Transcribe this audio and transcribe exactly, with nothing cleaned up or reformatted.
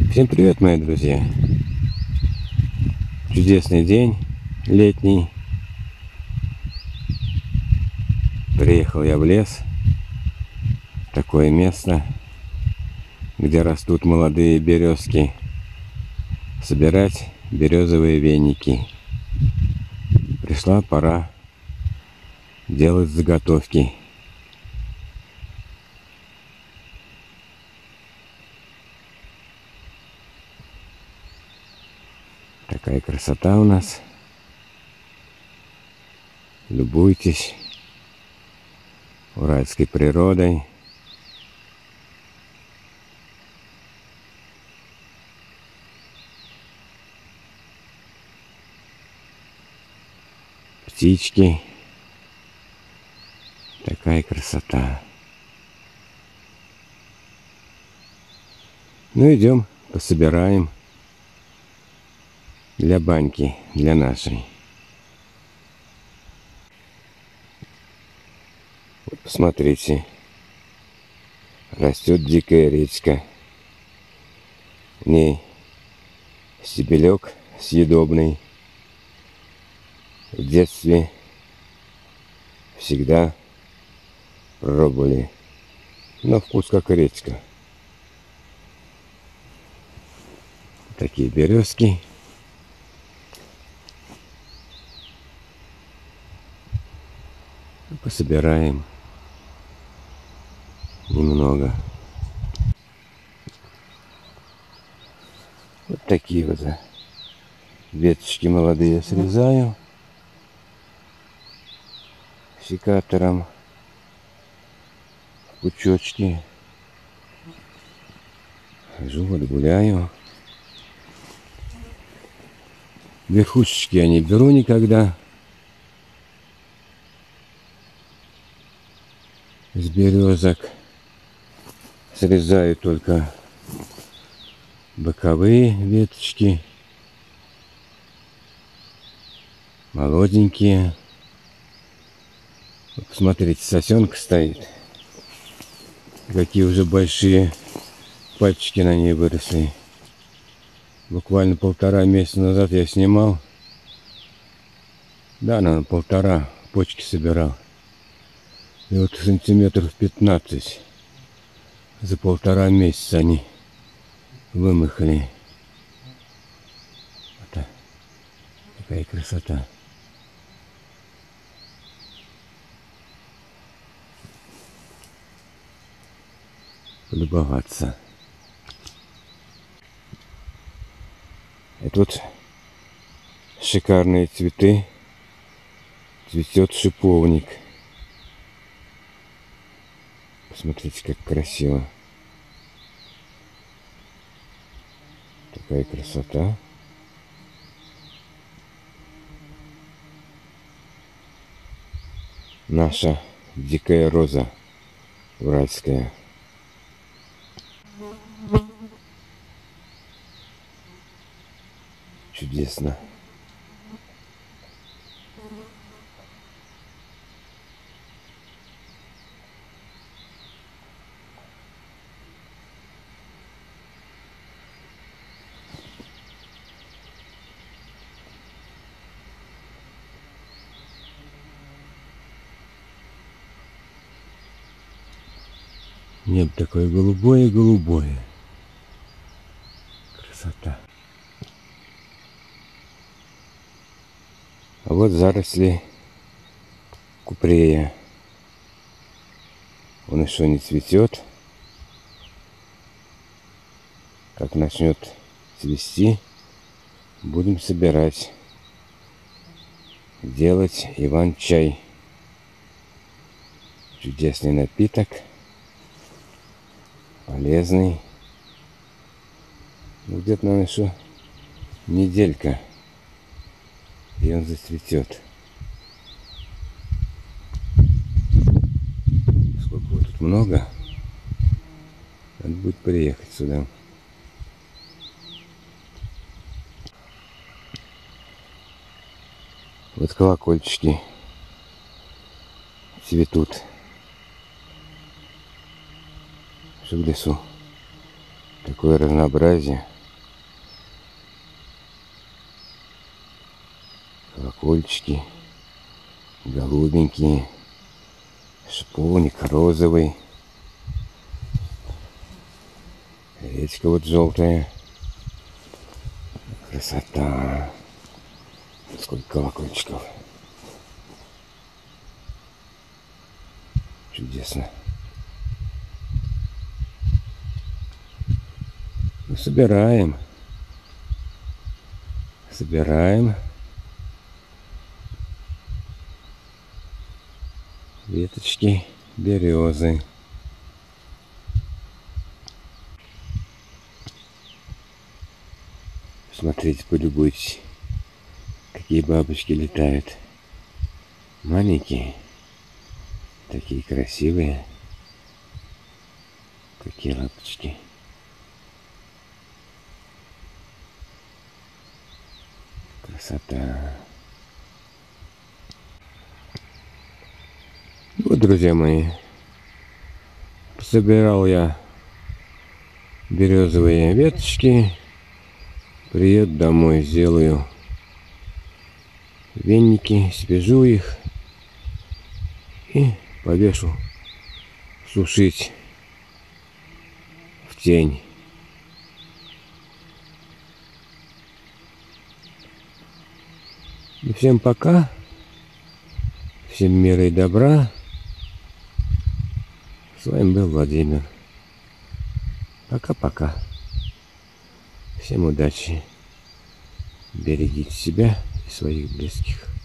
Всем привет, мои друзья! Чудесный день, летний. Приехал я в лес, в такое место, где растут молодые березки, собирать березовые веники. Пришла пора делать заготовки. Такая красота у нас. Любуйтесь уральской природой. Птички. Такая красота. Ну, идем, пособираем для баньки, для нашей. Вот посмотрите, растет дикая редька. В ней стебелек съедобный. В детстве всегда пробовали. На вкус как редька. Такие березки. Пособираем немного. Вот такие вот веточки молодые срезаю секатором, пучочки. Хожу, вот гуляю. Верхушечки я не беру никогда. С березок срезаю только боковые веточки, молоденькие. Вот посмотрите, сосенка стоит. Какие уже большие пальчики на ней выросли. Буквально полтора месяца назад я снимал. Да, наверное, полтора почки собирал. И вот сантиметров пятнадцать за полтора месяца они вымахали. Вот такая красота. Полюбоваться. И тут шикарные цветы. Цветет шиповник. Посмотрите, как красиво. Такая красота. Наша дикая роза уральская. Чудесно. Небо такое голубое-голубое. Красота. А вот заросли купрея. Он еще не цветет. Как начнет цвести, будем собирать. Делать иван-чай. Чудесный напиток. Полезный. Ну, где-то, наверное, еще неделька, и он зацветет. Сколько вот тут много. Надо будет приехать сюда. Вот колокольчики цветут. Все в лесу. Такое разнообразие. колокольчики, голубенькие, шиповник розовый, речка вот желтая. Красота! Сколько колокольчиков! Чудесно! Ну, собираем. Собираем веточки березы. Смотрите, полюбуйтесь, какие бабочки летают. Маленькие, такие красивые. Какие лапочки. Красота. Вот, друзья мои, собирал я березовые веточки. Приеду домой, сделаю веники, свяжу их и повешу сушить в тень. И всем пока, всем мира и добра. С вами был Владимир. Пока-пока. Всем удачи. Берегите себя и своих близких.